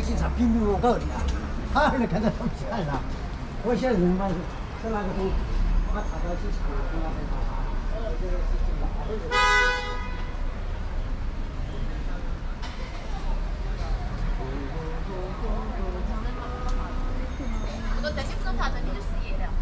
个警察拼命我告你啊！他那看到他们看了，我现在人嘛是那个东西，他查到机场了，跟他们这个是真的。 我在你不能查证，你就失业了。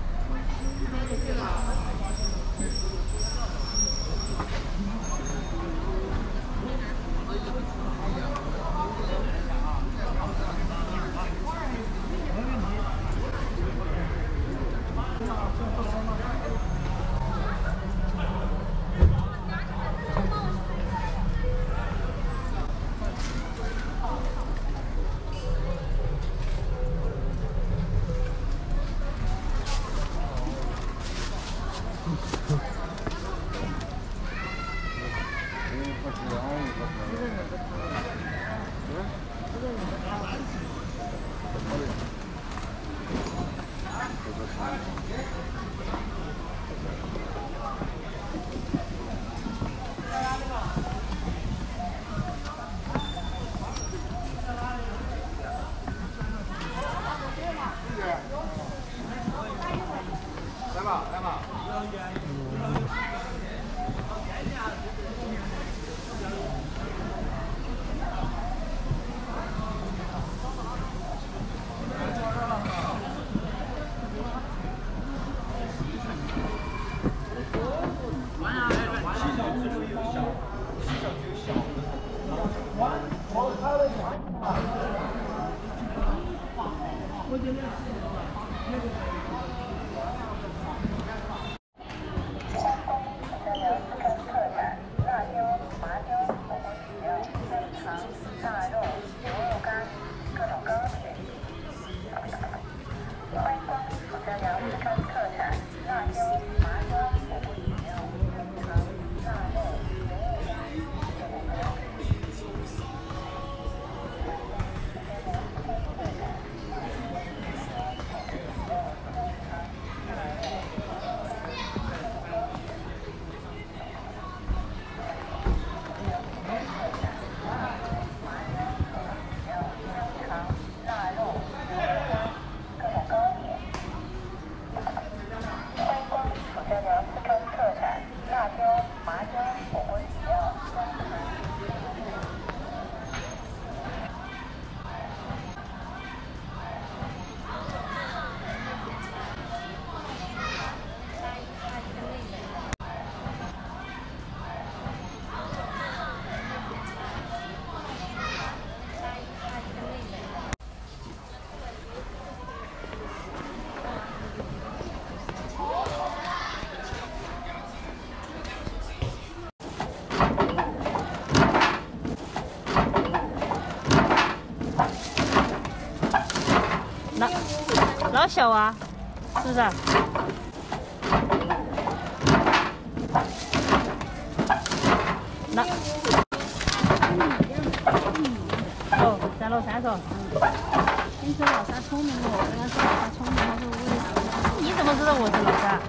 来吧，来吧。 老小啊，是不是？那哦，3楼。 你说老三聪明哦，人家说老三聪明，他说我也是。 你怎么知道我是老三？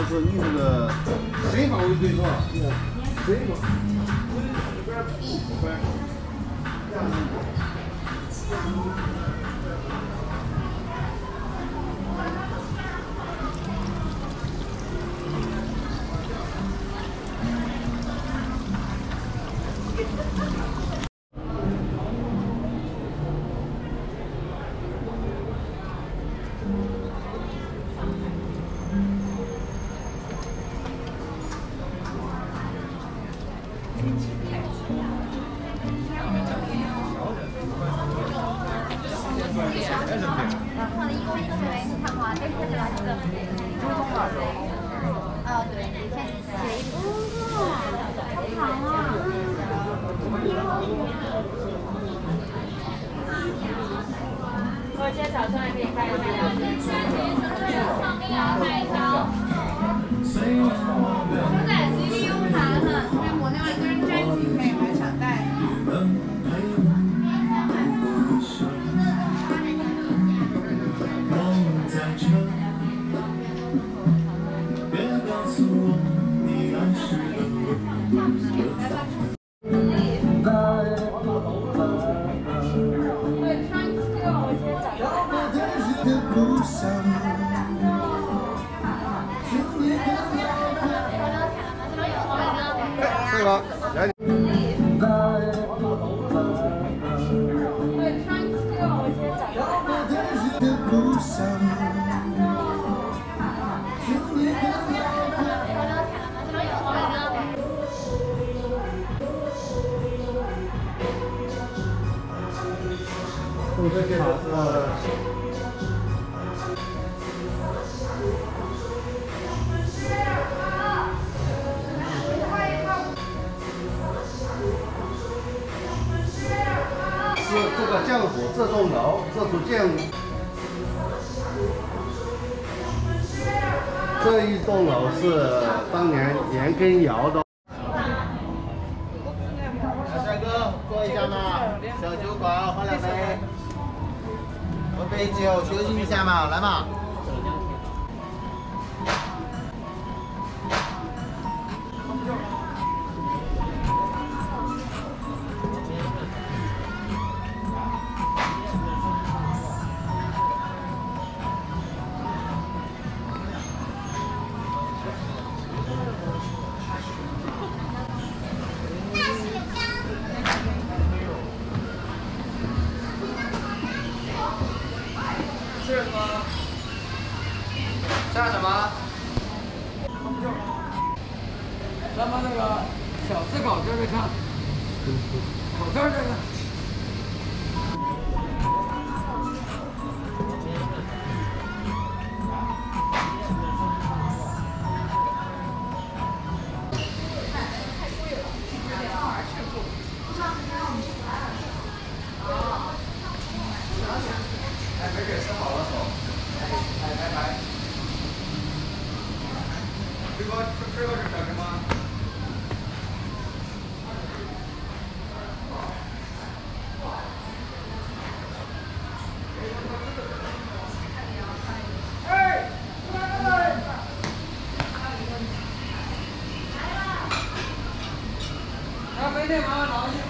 是你这个水放为最是吧？水放。 我今天早上也可以开一下。上面要买一条。现在 CPU 盘呢，面膜那个跟人在一起配，我想带。 是吧？来。这个是。是这个浆糊，这栋楼这组建筑，这一栋楼是当年严根尧的。帅哥，坐一下嘛，小酒馆喝两杯，喝杯酒休息一下嘛，来嘛。 吃什么？吃什么？咱们那个小吃口这个看，口这个。没给吃好了手，来，这个是干什么？哎，来！来，没得嘛，拿去。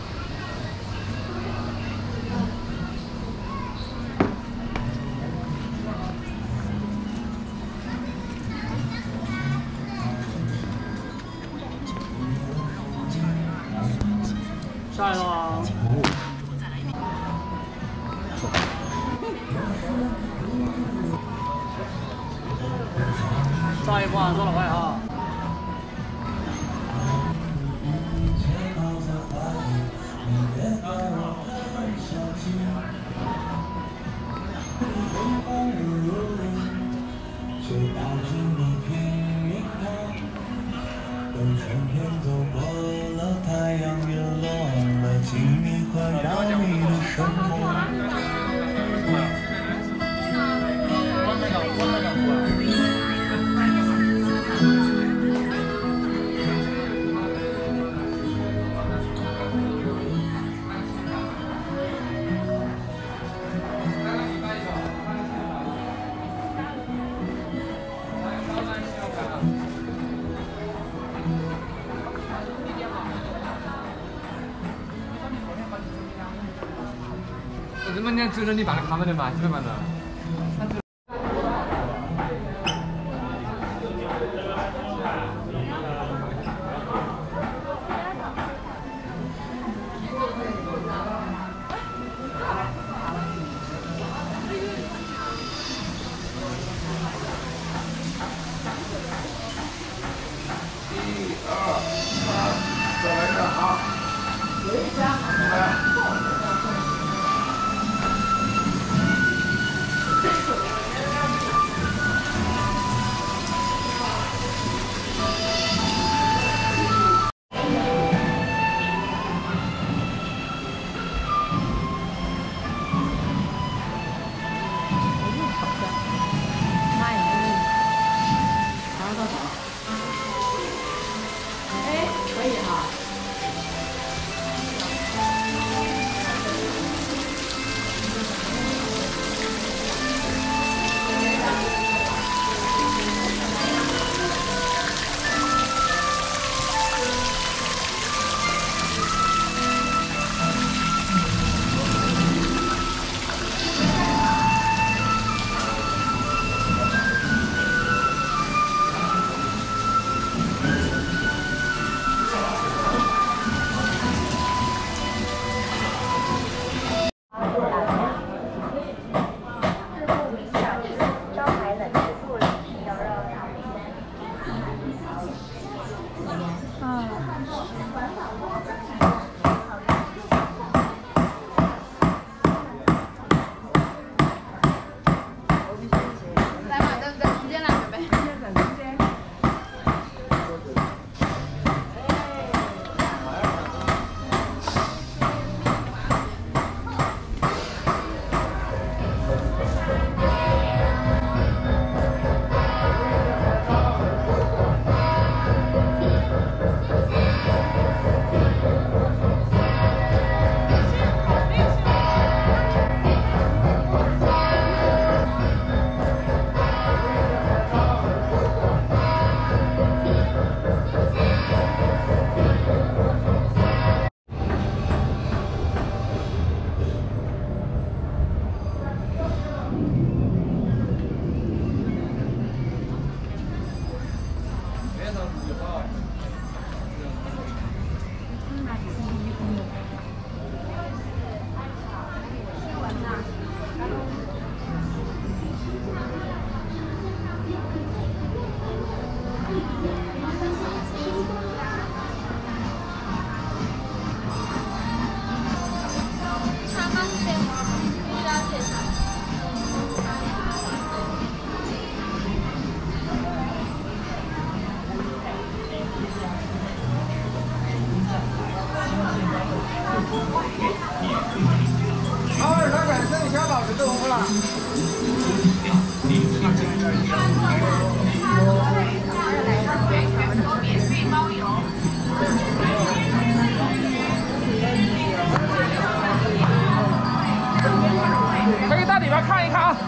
下来了吗？上一波做得快啊！ 等春天走过了，太阳也落了，请你快让你的生活。 我那个这么年主任，你办的看不得嘛？基本办的。 可以到里边看一看啊。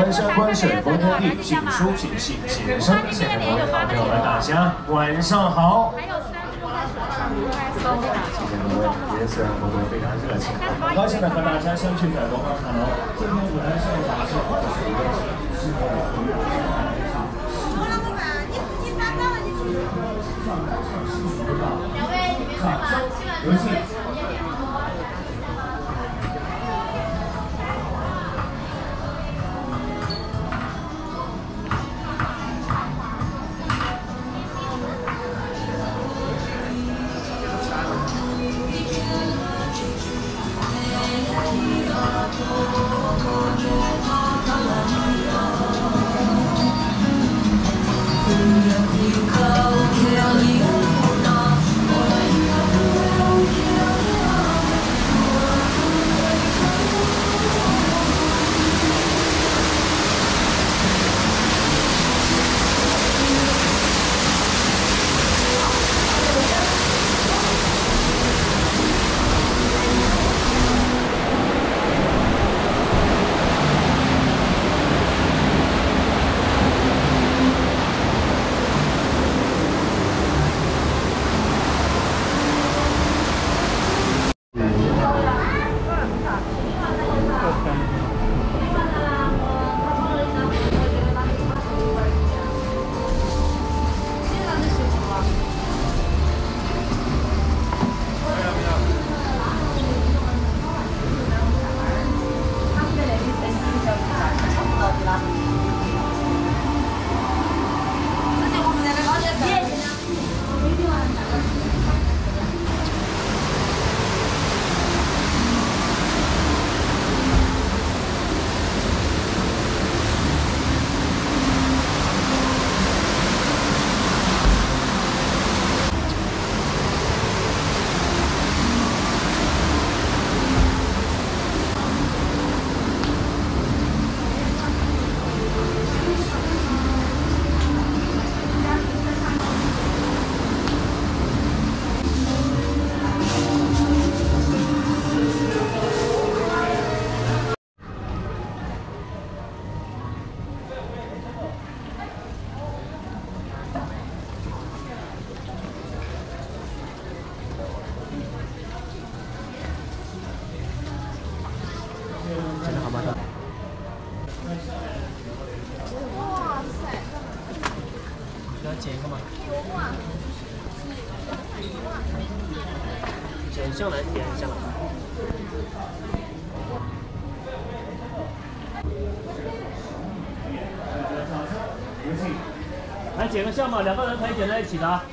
关山关水丰天地，品书品戏品人生。现场各位好朋友们，大家晚上好。 还有3处在手上，大概4点。 谢谢各位，今天虽然活动非常热情，很高兴的和大家相聚在龙华塔楼。今天舞台上展示的是一个是两位里面是吗？希望各位直接点头。 剪一个吗？剪向南，点向南。来剪个像嘛，2个人可以剪在一起的啊。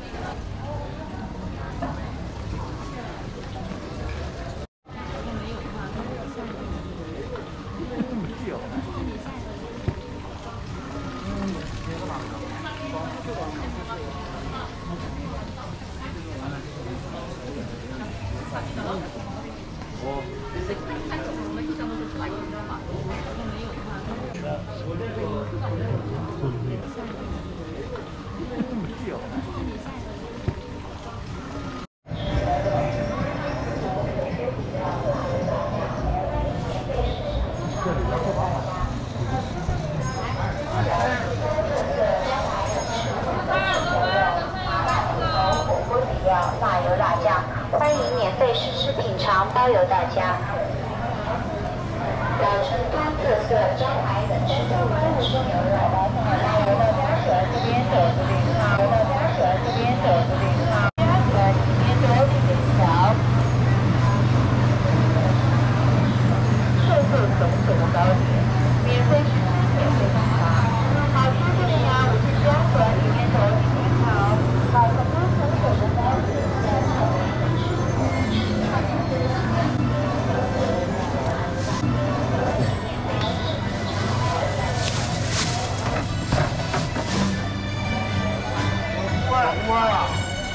辣油辣酱，欢迎免费试吃品尝，包邮大家。老成都特色招牌冷吃豆腐是牛肉，辣油辣椒蛇这边豆腐饼汤，辣椒蛇这边豆腐饼汤，鸭舌里面豆腐饼条，瘦瘦肿肿的糕点，免费试吃，免费品尝。好吃的呀，我是鸭舌里面豆腐饼汤，老成都特色的糕点。 哇！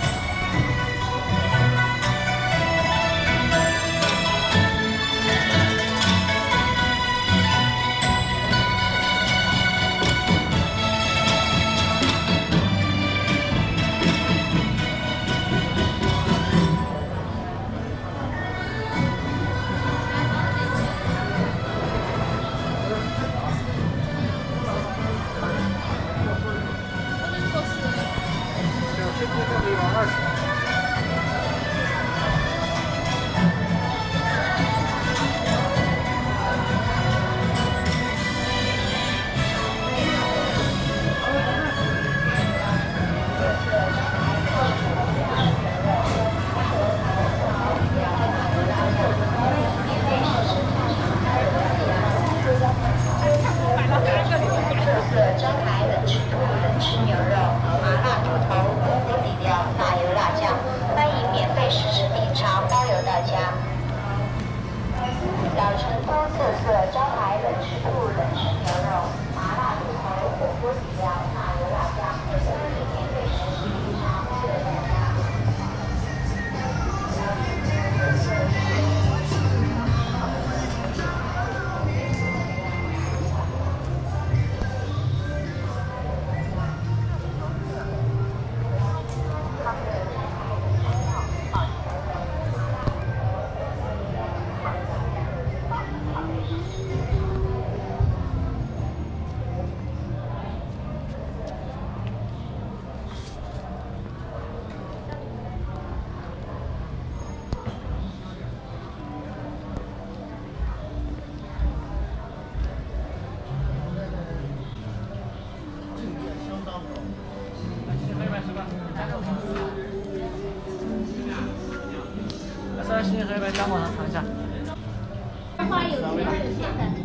心可以把姜往上尝一下。 花有甜的有咸的。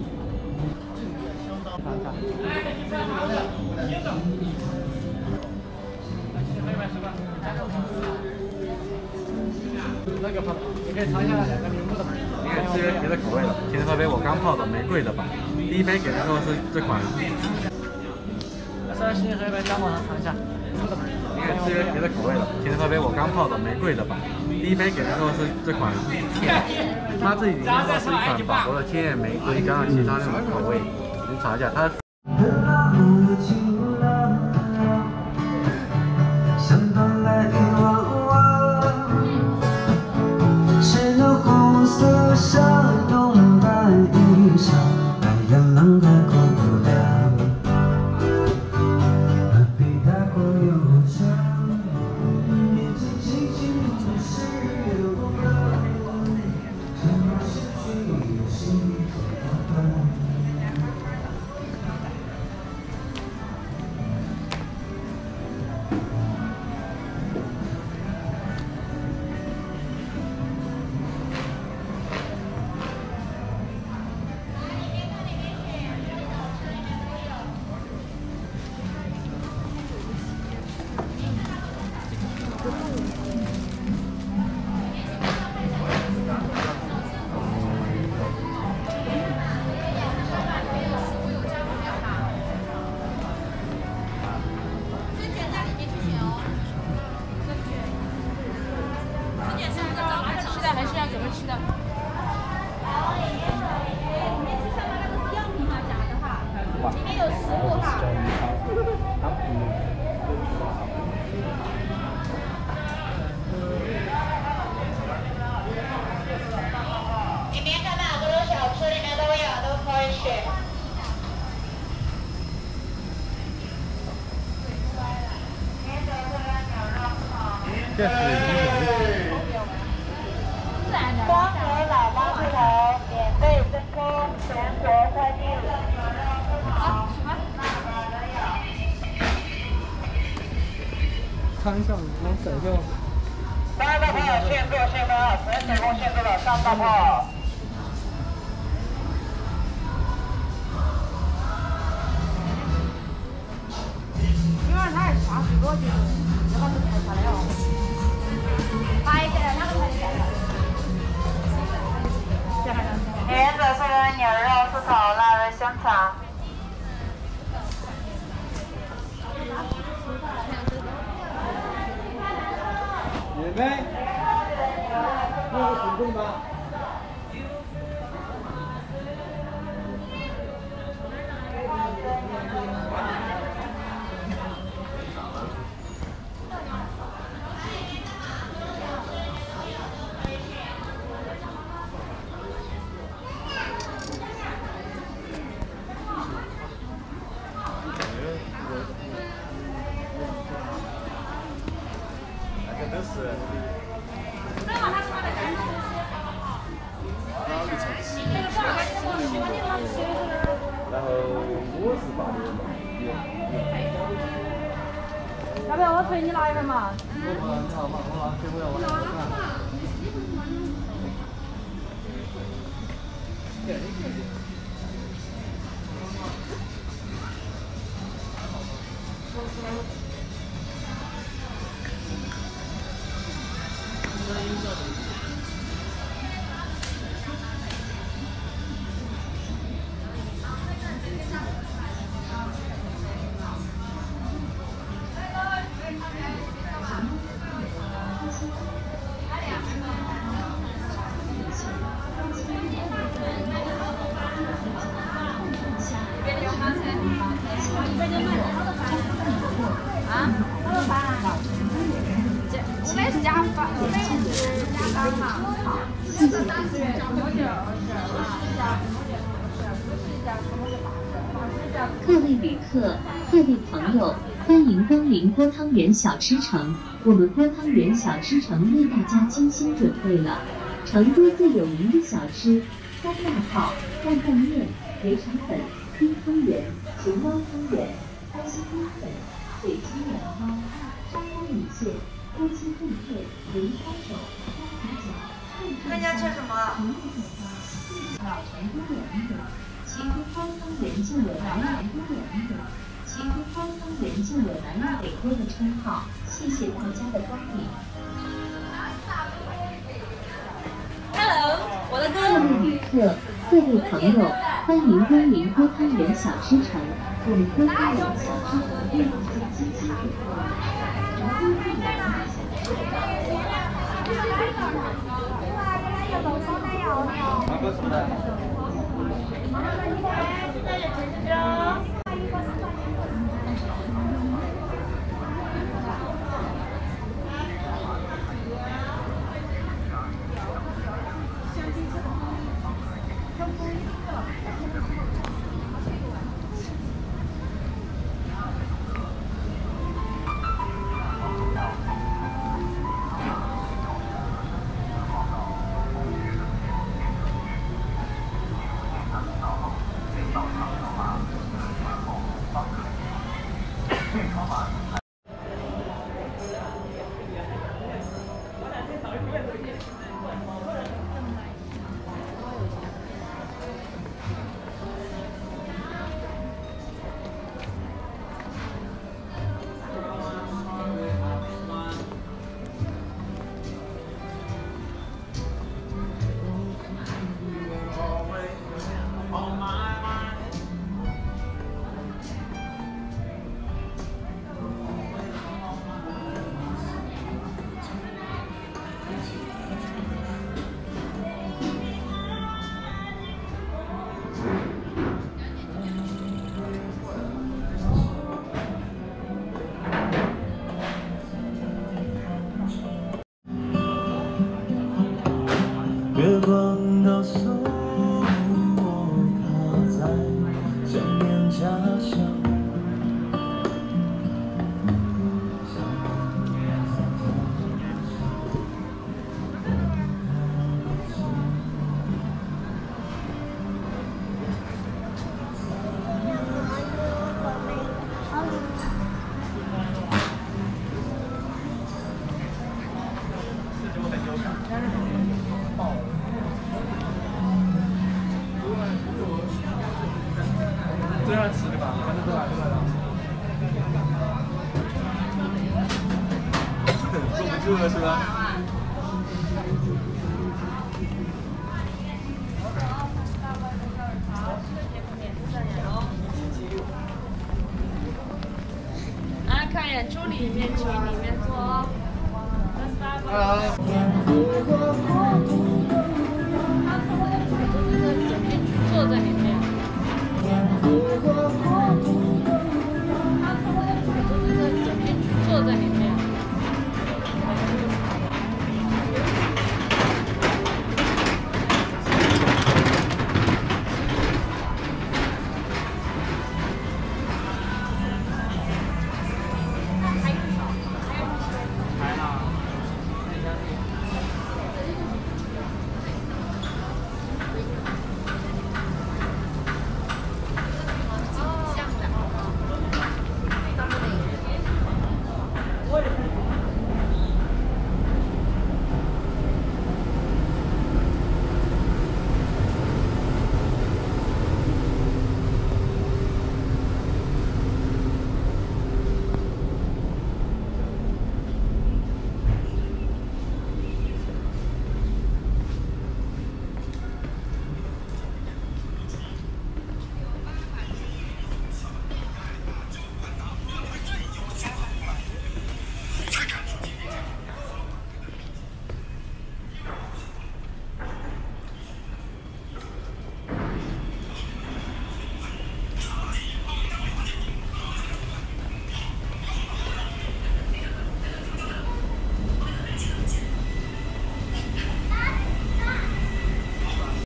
那个你可以尝一下2个柠檬的。 你可以吃别的口味的，甜的喝杯我刚泡的玫瑰的吧。第一杯给的时候是这款。 3心可以把姜往上尝一下。 你可以吃别的口味的，甜的喝杯我刚泡的玫瑰的吧。第一杯给的时候是这款甜，它这里面是一款法国的天然玫瑰加上其他那种口味，你尝一下它。 谁的红色纱拥白衣裳，白羊浪开过不了，何必太过忧伤？眼睛轻轻注视流光，什么失去有心怎么办？ 里面看到各种小吃，里面都有，都可以选。 这是光和喇叭兔头免费赠送，全国快递。 尝一下，能等一下。 3大炮现做现发，全成功现做了3大炮。 因为它是下水果的，要把它抬下来哦。抬起来，哪个抬起来？ 原则是牛肉、丝头、腊肉、香肠。 免费。那个手动吧。 然后我是8点嘛。 要不要我陪你拿一份嘛？ 你好嘛，好嘛，这回要我来看。 我们是加饭，我们是加单嘛。这是30元， 各位旅客、各位朋友，欢迎光临郭汤圆小吃城。我们郭汤圆小吃城为大家精心准备了成都最有名的小吃——3大炮、担担面、肥肠粉、冰汤圆、熊猫汤圆、开心冰粉、水晶软包、砂锅米线、锅鸡炖片、莲花手、鸭皮饺、 那你要吃什么？ 老成都人者，其中高汤人就有南洋成都人者，其中高汤人就有南亚北锅的称号。谢谢大家的光临。 Hello， 我的各位旅客、各位朋友，欢迎光临郭汤圆小吃城。我们郭汤圆小吃城为大家精心准备了成都最有名的小吃城。 月光告诉我，他在想念家乡。 这样吃的吧，反正都来了。坐不住了是吧？ 啊，看演出里面去里面坐。 Hello。